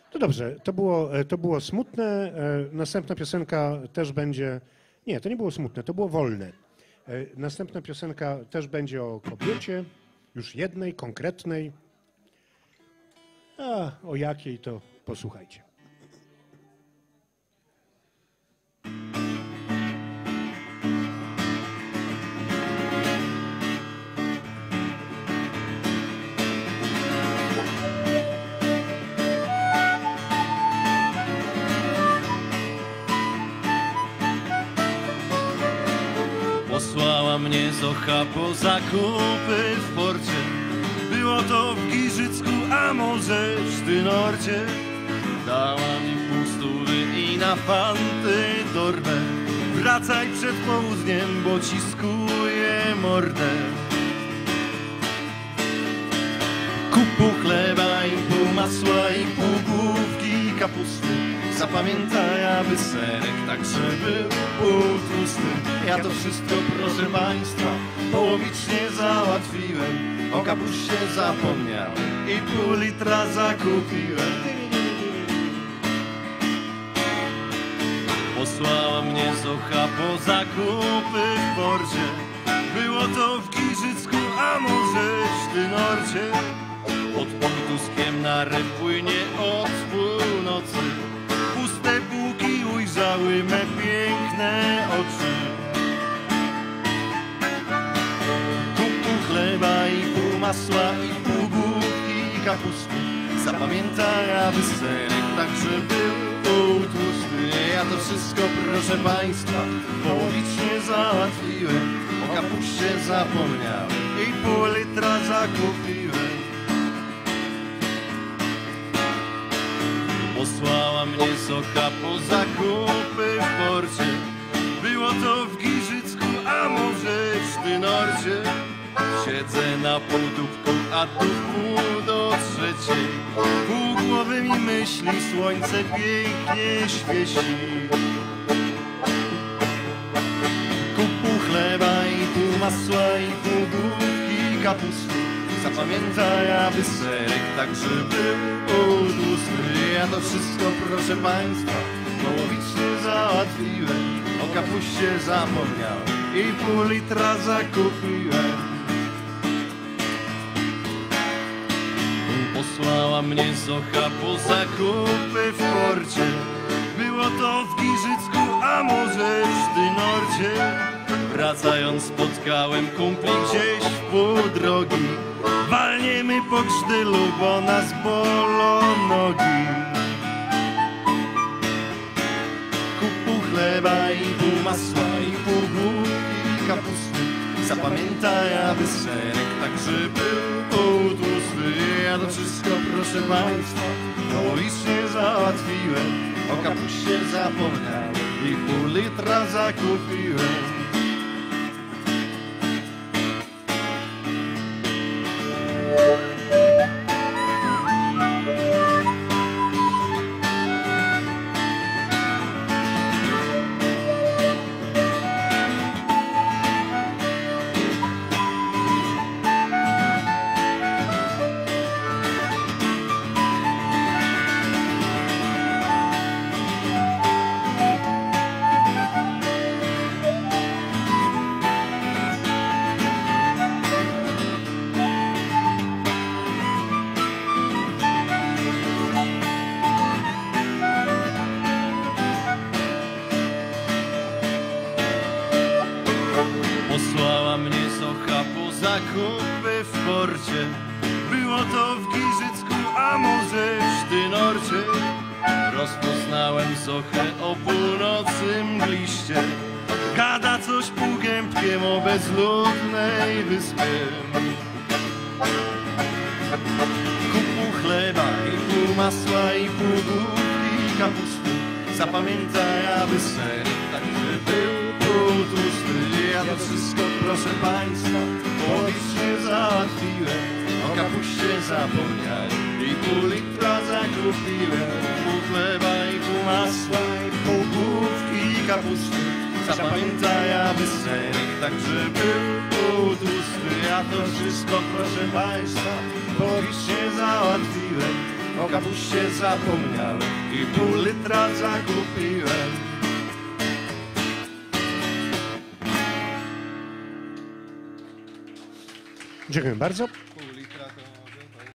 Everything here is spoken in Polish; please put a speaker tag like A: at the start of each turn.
A: To dobrze, to było smutne. Następna piosenka też będzie... Nie, to nie było smutne, to było wolne. Następna piosenka też będzie o kobiecie, już jednej, konkretnej. A o jakiej to posłuchajcie.
B: Posłała mnie Zocha po zakupy w porcie. Było to w Giżycku, a może w Sztynorcie. Dała mi półstówy i na fanty torbę. Wracaj przed południem, bo ci skuję mordę. Kup pół chleba i pół masła i pół główki kapusty. Zapamiętaj, aby serek także był półtłusty. Ja to wszystko, proszę państwa, połowicznie załatwiłem. O kapuście zapomniałem i pół litra zakupiłem. Posłała mnie Zocha po zakupy w porcie. Było to w Giżycku, a może w Sztynorcie. Pod Półtuskiem na ryb płynie od północy. Puste bułki ujrzały me piękne oczy. Kup pół chleba i pół masła i pół główki kapusty. Zapamiętaj, aby serek także był półtłusty. Ja to wszystko, proszę państwa, połowicznie załatwiłem. O kapuście zapomniałem i pół litra zakupiłem. Posłała mnie Zocha po zakupy w porcie. Było to w Giżycku, a może w Sztynorcie. Siedzę na półdubku, a tu pół do trzeciej. Pół głowy mi myśli, słońce pięknie świeci. Kup pół chleba i pół masła i pół główki kapusty. Zapamiętaj, aby serek także był półtłusty. Ja to wszystko, proszę państwa, połowicznie załatwiłem. O kapuście zapomniałem i pół litra zakupiłem. Posłała mnie Zocha po zakupy w porcie. Było to w Giżycku, a może w Sztynorcie. Wracając spotkałem kumpli gdzieś w pół drogi. Walniemy po krztylu, bo nas bolą nogi. Kup pół chleba i pół masła i pół główki kapusty. Zapamiętaj, aby serek także był półtłusty. Ja to wszystko, proszę państwa, połowicznie załatwiłem. O kapuście zapomniałem i pół litra zakupiłem. Posłała mnie Zocha po zakupy w porcie. Było to w Giżycku, a może w Sztynorcie. Rozpoznałem Zochę o północy mgliście. Gada coś półgębkiem o bezludnej wyspie. Kup pół chleba i pół masła i pół główki kapusty. Zapamiętaj, aby serek także był półtłusty. Ja to wszystko, proszę państwa, połowicznie załatwiłem. O kapuście zapomniałem i pół litra zakupiłem. Pół chleba i pół masła i pół główki kapusty. Zapamiętaj, aby serek także był półtłusty. Ja to wszystko, proszę państwa, połowicznie załatwiłem. O o kapuście zapomniałem i pół litra zakupiłem.
A: Dziękuję bardzo.